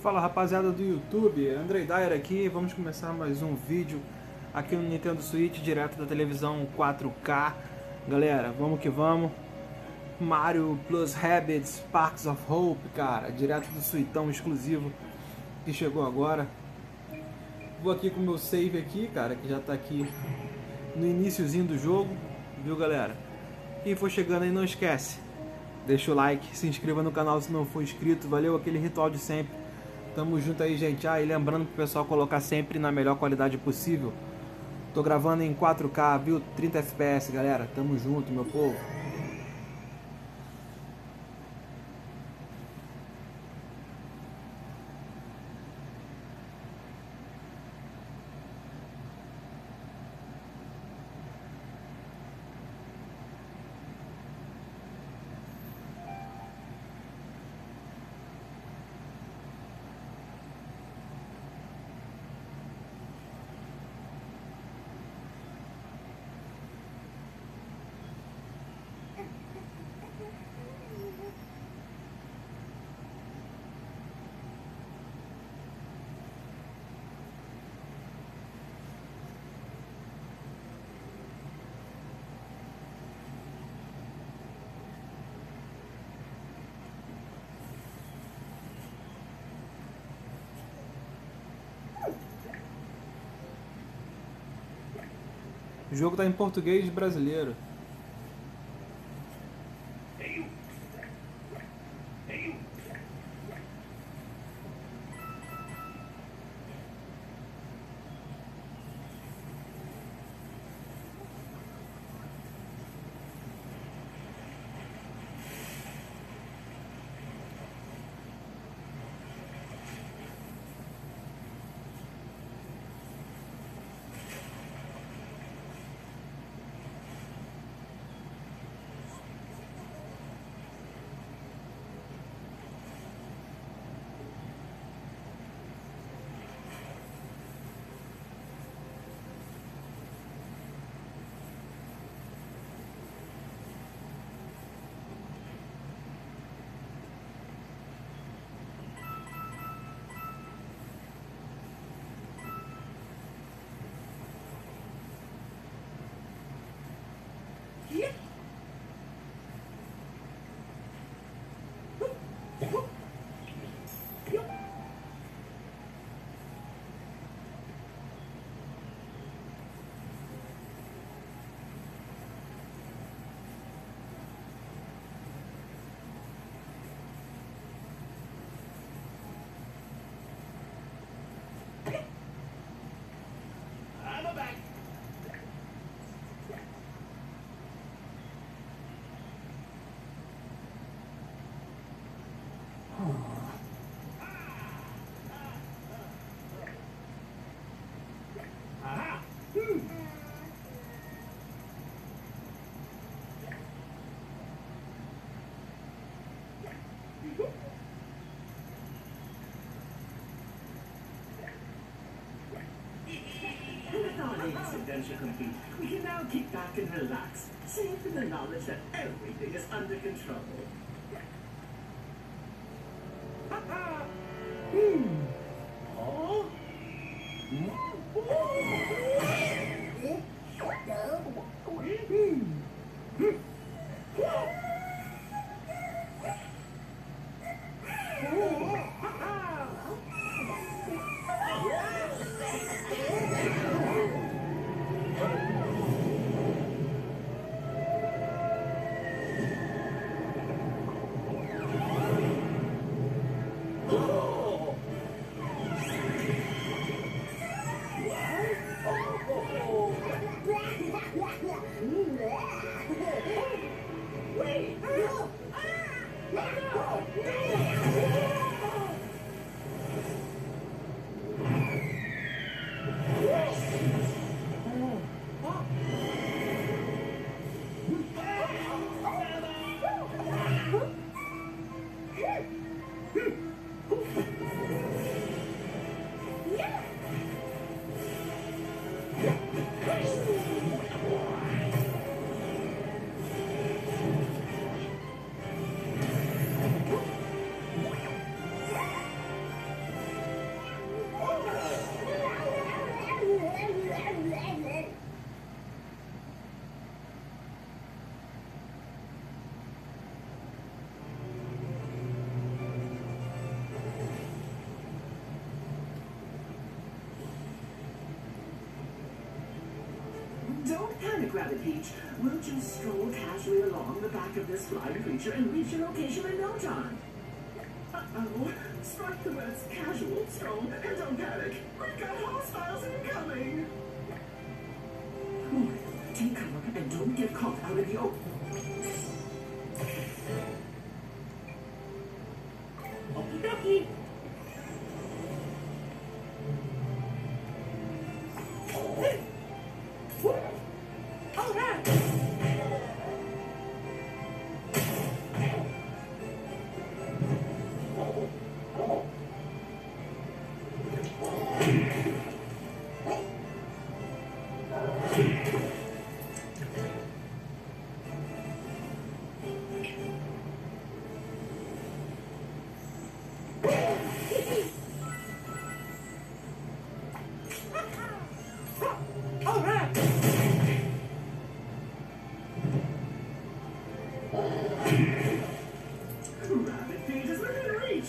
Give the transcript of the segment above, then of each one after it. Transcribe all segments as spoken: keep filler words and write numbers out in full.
Fala rapaziada do YouTube, Andrei Dyer aqui, vamos começar mais um vídeo aqui no Nintendo Switch, direto da televisão quatro K. Galera, vamos que vamos. Mario Plus Rabbids Sparks of Hope, cara, direto do Suitão exclusivo que chegou agora. Vou aqui com o meu save aqui, cara, que já tá aqui no iniciozinho do jogo, viu galera? Quem for chegando aí não esquece, deixa o like, se inscreva no canal se não for inscrito, valeu, aquele ritual de sempre. Tamo junto aí, gente. Ah, e lembrando pro pessoal colocar sempre na melhor qualidade possível. Tô gravando em quatro K, viu? trinta F P S, galera. Tamo junto, meu povo. O jogo tá em português brasileiro. Adventure complete. We can now kick back and relax, safe in the knowledge that everything is under control. Hmm. Oh. Wait! like, Rabbit Peach. We'll just stroll casually along the back of this flying creature and reach your location in no time. Uh-oh. Strike the words casual, stroll, and don't panic. We've got hostiles incoming. Ooh, take cover and don't get caught out in the open. Okie dokie. All right. Rabbit Peach is within reach.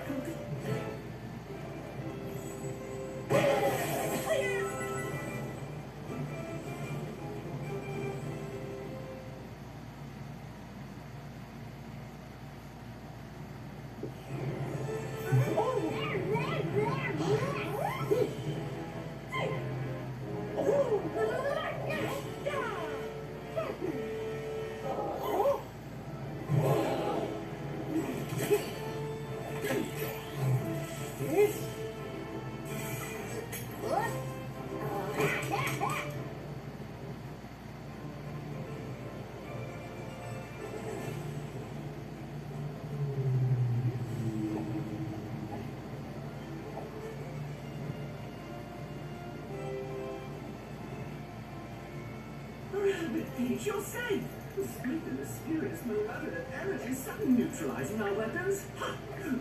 Rabbit Peach, you're safe! Despite the mysterious malevolent energy suddenly neutralizing our weapons. Ha!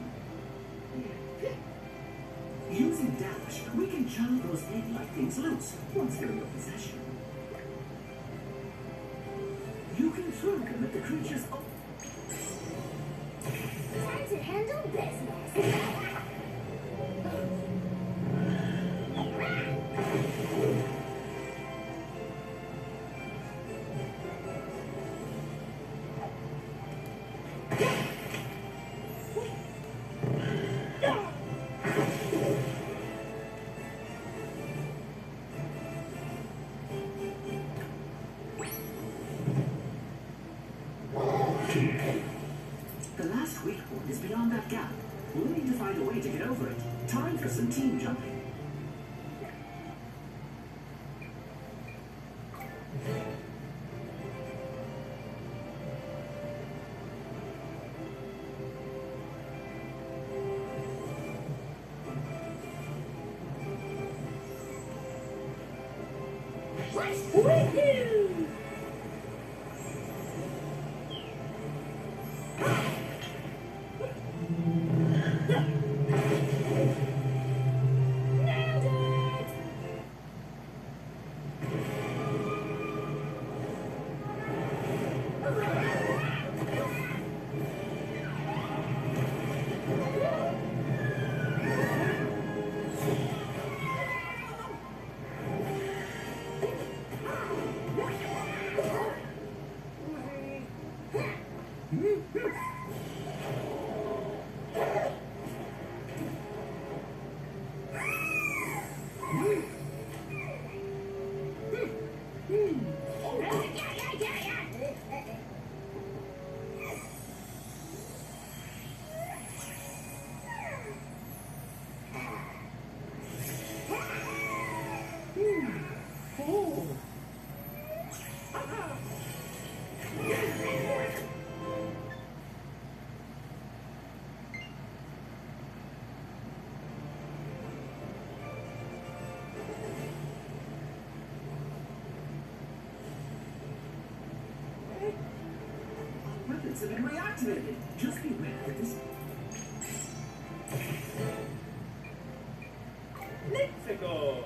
Using Dash, we can charm those egg-like things loose once they're in your possession. You can throw them at the creature's own. Time to handle business. The last weak point is beyond that gap. We'll need to find a way to get over it. Time for some team jumping. Woohoo! Weapons have been reactivated. Just beware that this. Mexico!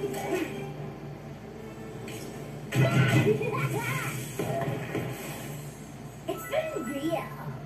It's been real.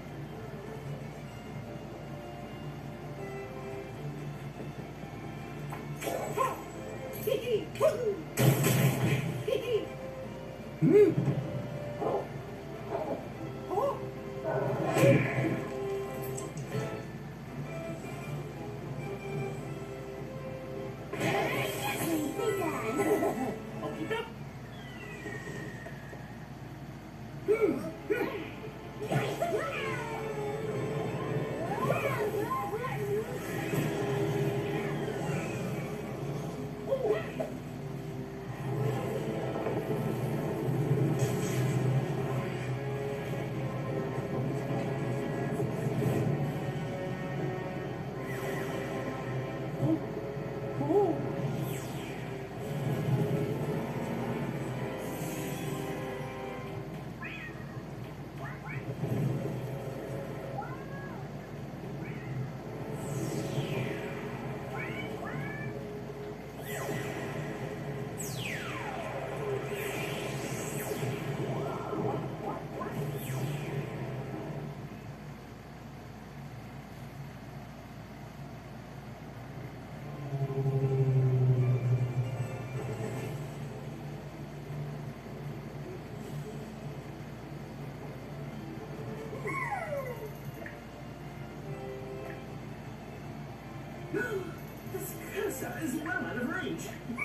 This cursor is well out of range.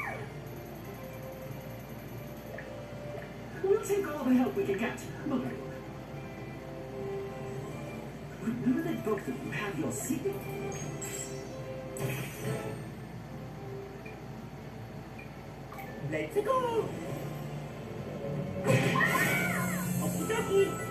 We'll take all the help we can get, Mario. Remember that book that you have your secret? Let's go! Okie dokie!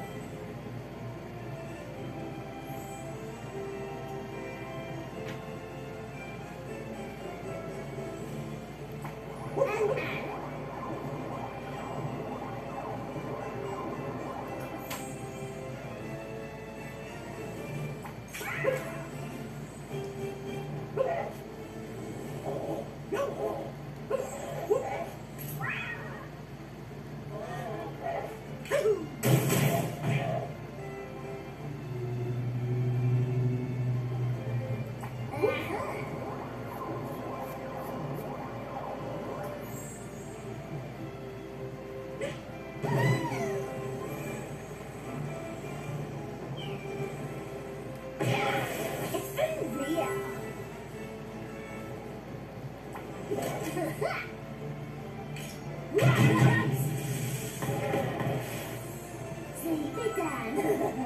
Sleepy time.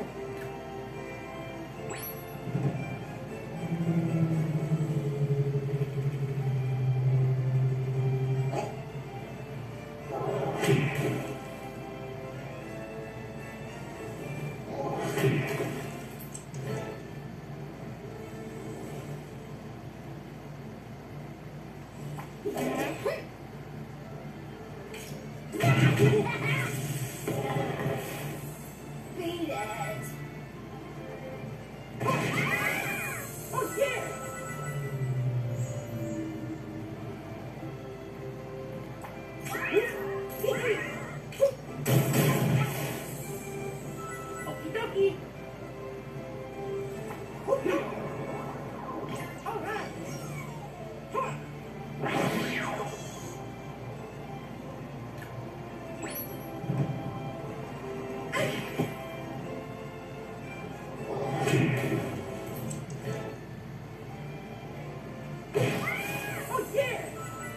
Beat it. Oh yeah. Okie dokie. All right. Oh yeah.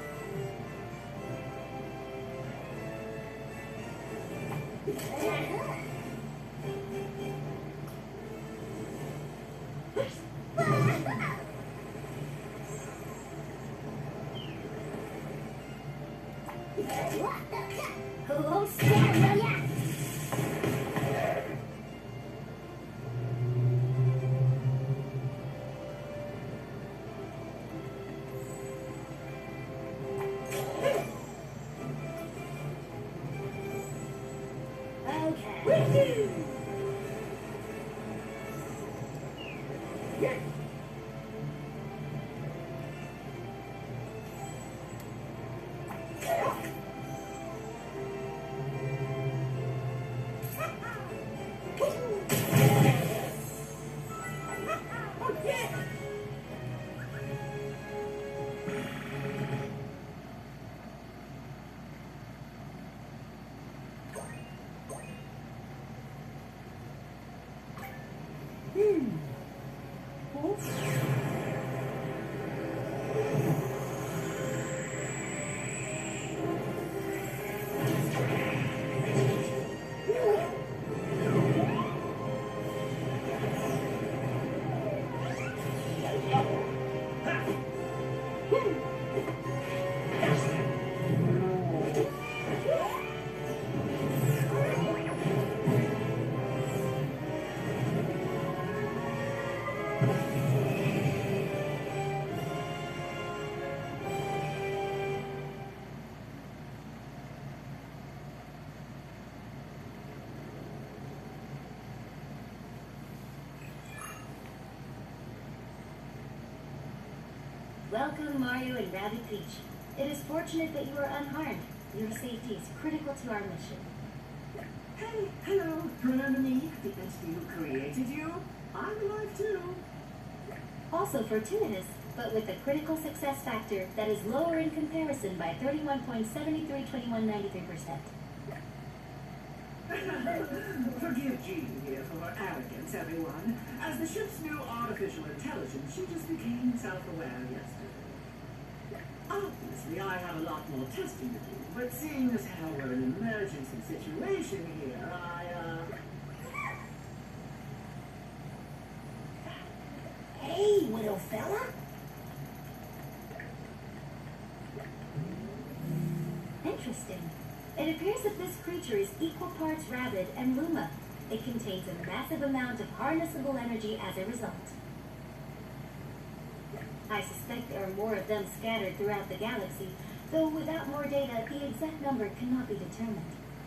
Who won't stand, will ya? Okay. Welcome, Mario and Rabbid Peach. It is fortunate that you are unharmed. Your safety is critical to our mission. Hey, hello. Remember me? The entity who created you? I'm alive too. Also fortuitous, but with a critical success factor that is lower in comparison by thirty-one point seven three two one nine three percent. Forgive Jean here for her arrogance, everyone. As the ship's new artificial intelligence, she just became self-aware yesterday. Obviously, I have a lot more testing to do, but seeing as how we're in an emergency situation here, I, uh... Hey, little fella. Interesting. It appears that this creature is equal parts Rabbid and Luma. It contains a massive amount of harnessable energy as a result. I suspect there are more of them scattered throughout the galaxy, though without more data, the exact number cannot be determined.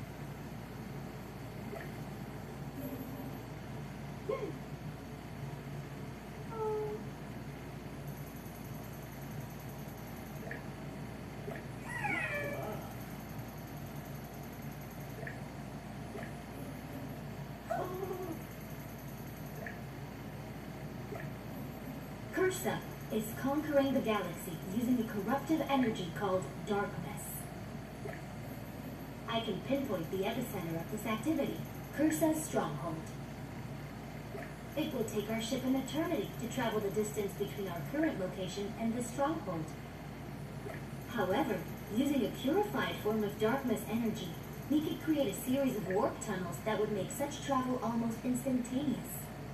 Cursa is conquering the galaxy using a corruptive energy called darkness. I can pinpoint the epicenter of this activity, Cursa's stronghold. It will take our ship an eternity to travel the distance between our current location and the stronghold. However, using a purified form of darkness energy, we could create a series of warp tunnels that would make such travel almost instantaneous.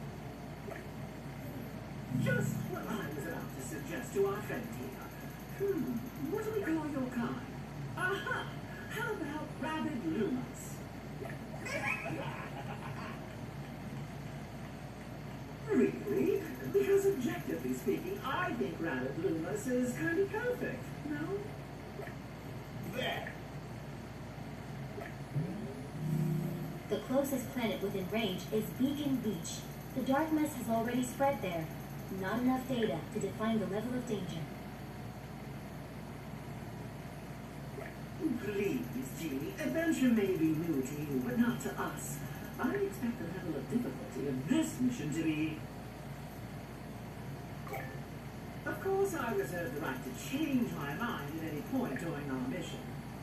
Just what I was about to suggest to our friend here. Hmm, what do we call your kind? Aha! How about Rabbid Lumas? Really? Because objectively speaking, I think Rabbid Lumas is kind of perfect, no? There! The closest planet within range is Beacon Beach. The dark mist has already spread there. Not enough data to define the level of danger. Please, Jeannie, adventure may be new to you, but not to us. I expect the level of difficulty of this mission to be... Of course, I reserve the right to change my mind at any point during our mission.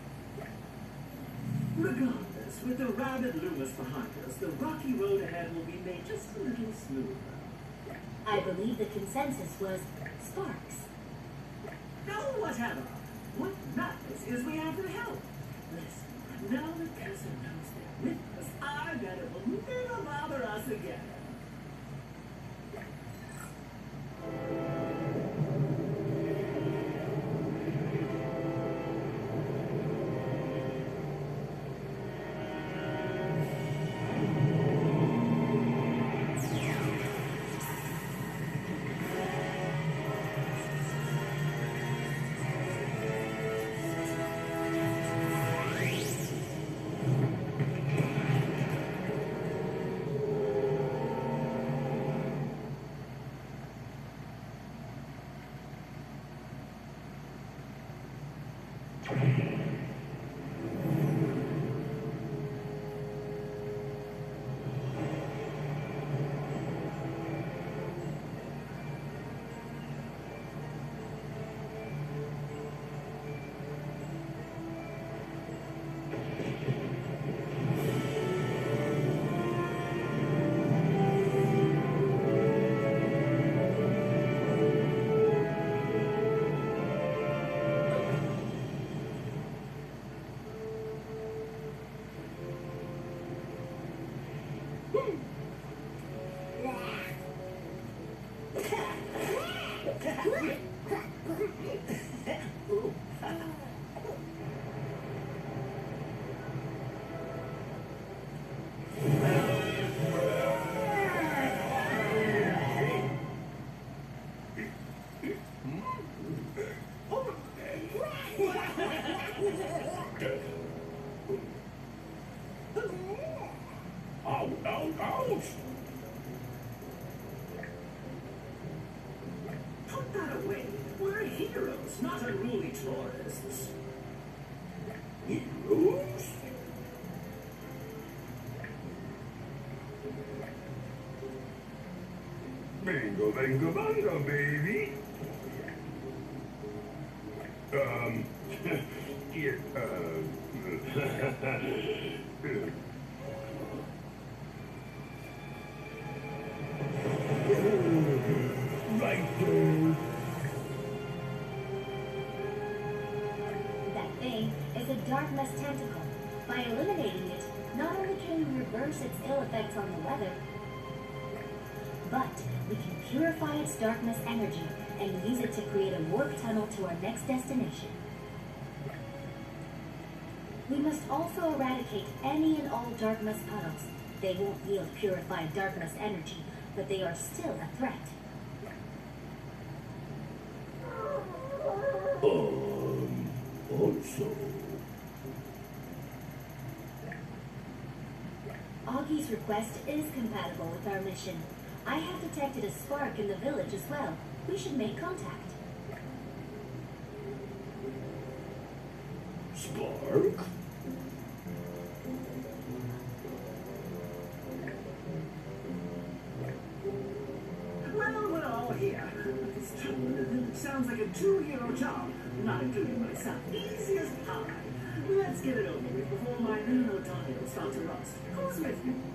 Regardless, with the Rabbid Lumas behind us, the rocky road ahead will be made just a little smoother. I believe the consensus was sparks. No, whatever. What matters is we have their help. Listen, now that Tessa knows they're with us, I bet it will never bother us again. Put that away. We're Heroes, not unruly tourists. Heroes? Bingo, bingo, bango, baby. Um, yeah, uh, right there. That thing is a Darkness tentacle. By eliminating it, not only can we reverse its ill effects on the weather, but we can purify its darkness energy and use it to create a warp tunnel to our next destination. We must also eradicate any and all darkness puddles. They won't yield purified darkness energy, but they are still a threat. Um, also... Augie's request is compatible with our mission. I have detected a spark in the village as well. We should make contact. Spark? Well, we're all here. This sounds like a two-hero job, not including myself. Easy as pie. Let's get it over with before my nanotornado starts to rust. Who's with me?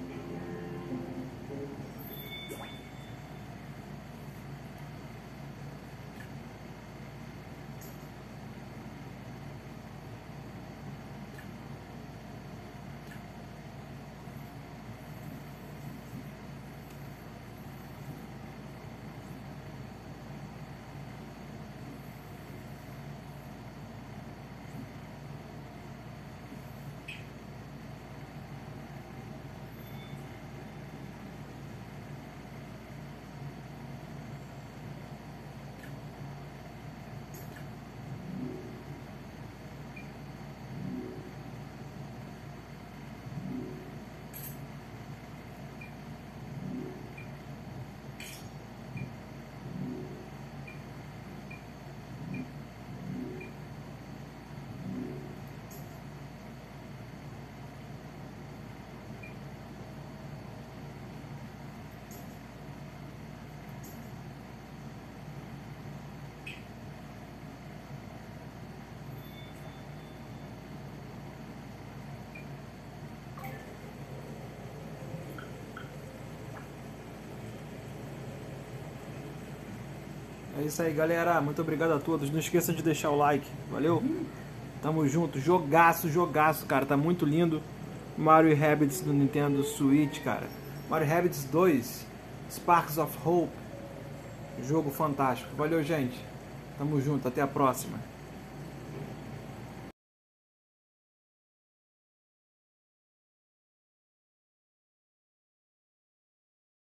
É isso aí, galera. Muito obrigado a todos. Não esqueçam de deixar o like. Valeu? Tamo junto. Jogaço, jogaço, cara. Tá muito lindo. Mario e Rabbids do Nintendo Switch, cara. Mario e Rabbids dois. Sparks of Hope. Jogo fantástico. Valeu, gente. Tamo junto. Até a próxima.